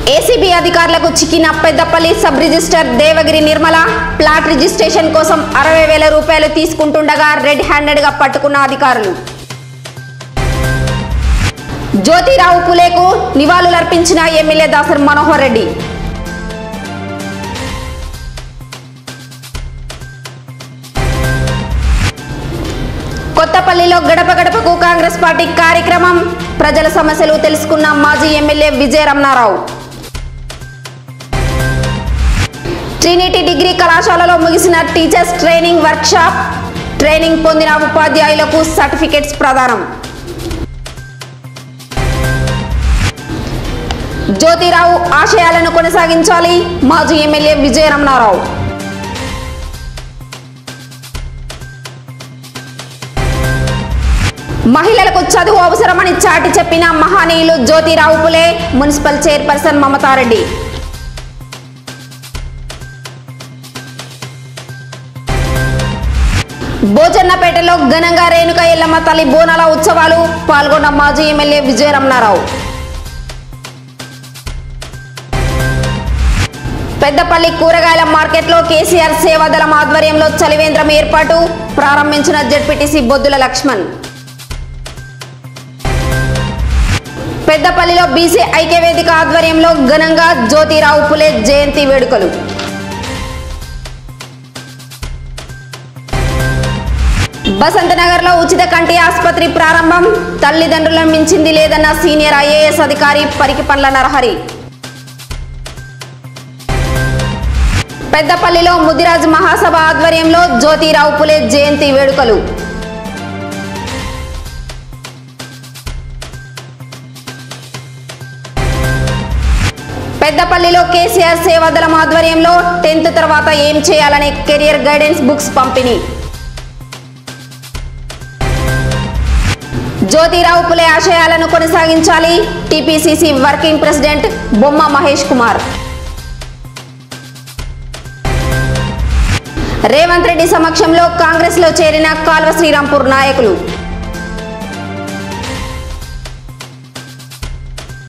ACB అధికారులకు చిక్కిన Peddapalli sub register Devagiri Nirmala plot registration కోసం 60,000 రూపాయలు తీసుకుంటుండగా రెడ్ హ్యాండెడ్ గా పట్టుకున్న అధికారులు. జ్యోతిరావు పులేకు నివాళులర్పించిన ఎమ్మెల్యే దాసర్ మనోహర్ రెడ్డి. కొత్తపల్లిలో గడప గడపకు కాంగ్రెస్ పార్టీ కార్యక్రమం. ప్రజల సమస్యలు తెలుసుకున్న మాజీ MLA Vijaya Ramanarao. Trinity degree కళాశాలలో ముగిసిన టీచర్స్ ట్రైనింగ్ వర్క్షాప్. ట్రైనింగ్ పొందిన ఉపాధ్యాయులకు సర్టిఫికెట్స్ ప్రదానం. జ్యోతిరావు ఆశయాలను కొనసాగించాలి మాజీ ఎమ్మెల్యే విజయ రమణారావు. మహిళలకు చదువు అవసరమని చాటి చెప్పిన మహనీయులు జ్యోతిరావు పులే. Municipal chairperson Mamata Reddy. బోచన్నపేటలో ఘనంగా రేణుక ఎల్లమ్మ తల్లి బోనాల ఉత్సవాలు. పాల్గొన్న మాజీ ఎమ్మెల్యే విజయ రమణారావు. పెద్దపల్లి కూరగాయల మార్కెట్లో కేసీఆర్ సేవాదళం ఆధ్వర్యంలో చలివేంద్రం ఏర్పాటు. ప్రారంభించిన జెడ్పీటీసీ బొద్దుల లక్ష్మణ్. పెద్దపల్లిలో బీసీ ఐక్యవేదిక ఆధ్వర్యంలో ఘనంగా జ్యోతిరావు పులే జయంతి వేడుకలు. బసంతనగర్ లో ఉచిత కంటి ఆసుపత్రి ప్రారంభం. తల్లిదండ్రులను మించింది లేదన్న సీనియర్ ఐఏఎస్ అధికారి పరికిపండ్ల నరహరి. పెద్దపల్లిలో ముదిరాజ్ మహాసభ ఆధ్వర్యంలో జ్యోతిరావు పులే జయంతి వేడుకలు. పెద్దపల్లిలో కేసీఆర్ సేవాదళం ఆధ్వర్యంలో 10th తర్వాత ఏం చేయాలనే కెరియర్ గైడెన్స్ బుక్స్ పంపిణీ. జ్యోతిరావు పులే ఆశయాలను కొనసాగించాలి టీపీసీసీ వర్కింగ్ ప్రెసిడెంట్ బొమ్మ మహేష్ కుమార్. రేవంత్ రెడ్డి సమక్షంలో కాంగ్రెస్ లో చేరిన కాల్వ శ్రీరాంపూర్ నాయకులు.